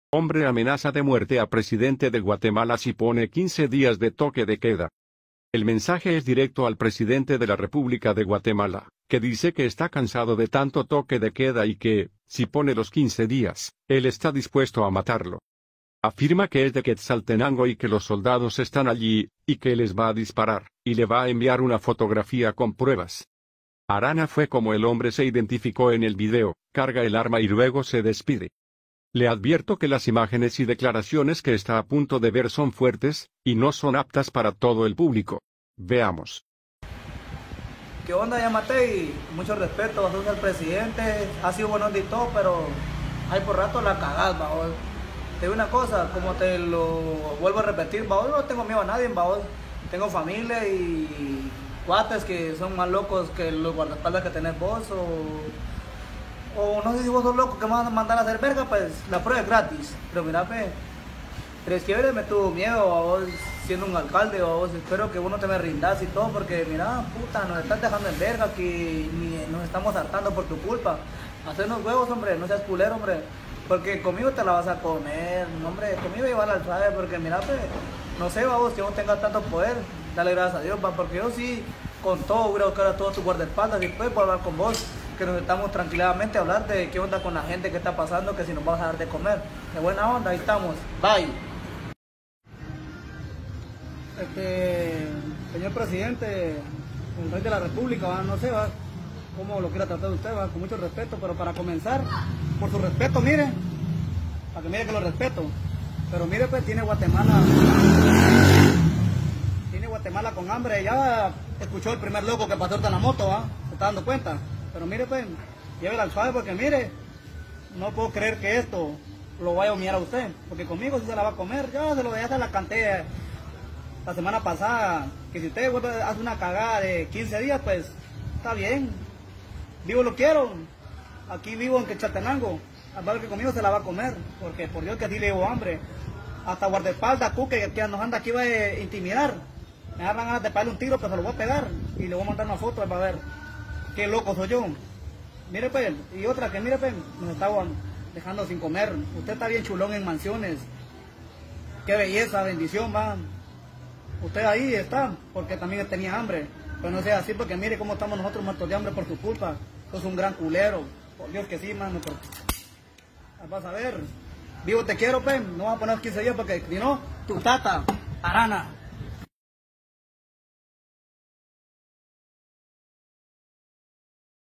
Hombre amenaza de muerte a presidente de Guatemala si pone 15 días de toque de queda. El mensaje es directo al presidente de la República de Guatemala, que dice que está cansado de tanto toque de queda y que, si pone los 15 días, él está dispuesto a matarlo. Afirma que es de Quetzaltenango y que los soldados están allí, y que les va a disparar, y le va a enviar una fotografía con pruebas. Arana fue como el hombre se identificó en el video, carga el arma y luego se despide. Le advierto que las imágenes y declaraciones que está a punto de ver son fuertes, y no son aptas para todo el público. Veamos. ¿Qué onda, Yamatei? Mucho respeto, vos sos el presidente, ha sido bueno y todo, pero hay por rato la cagás, babos. Te digo una cosa, como te lo vuelvo a repetir, babos, no tengo miedo a nadie, babos. Tengo familia y cuates que son más locos que los guardaespaldas que tenés vos, o no sé si vos sos loco que me vas a mandar a hacer verga, pues la prueba es gratis. Pero mira, Tres Quiebres me tuvo miedo a vos siendo un alcalde, a vos. Espero que vos no te me rindas y todo, porque mira, puta, nos estás dejando en verga, que nos estamos hartando por tu culpa. Hacernos huevos, hombre, no seas culero, hombre. Porque conmigo te la vas a comer, hombre, conmigo igual al suave, porque mira, no sé, vos, que no tengas tanto poder, dale gracias a Dios, porque yo sí, con todo, voy a buscar a todos tus guardaespaldas y después voy a hablar con vos, que nos estamos tranquilamente a hablar de qué onda con la gente, qué está pasando, que si nos vas a dar de comer. De buena onda, ahí estamos. Bye. Señor presidente, el rey de la república, no sé, cómo lo quiera tratar usted, con mucho respeto, pero para comenzar, por su respeto, mire, para que mire que lo respeto, pero mire, pues tiene Guatemala con hambre. Ya escuchó el primer loco que pasó en la moto, se está dando cuenta, pero mire, pues, llévela al suave, porque mire, no puedo creer que esto lo vaya a humillar a usted, porque conmigo sí se la va a comer. Yo ya se la canté la semana pasada, que si usted hace una cagada de 15 días, pues está bien, vivo lo quiero, aquí vivo en Quetzaltenango, al ver que conmigo se la va a comer, porque por Dios que así le llevo hambre. Hasta guardaespaldas, que nos anda aquí va a intimidar, me dan ganas de pegarle un tiro, pero se lo voy a pegar y le voy a mandar una foto para ver qué loco soy yo. Mire, pues, y otra que mire, pues, nos estaban dejando sin comer. Usted está bien chulón en mansiones, qué belleza, bendición, va. Usted ahí está, porque también tenía hambre, pero no sea así, porque mire cómo estamos nosotros muertos de hambre por tu culpa. Sos un gran culero, por Dios que sí, mano, pero... vas a ver, vivo te quiero, no vas a poner 15 días, porque si no, tu tata, Arana.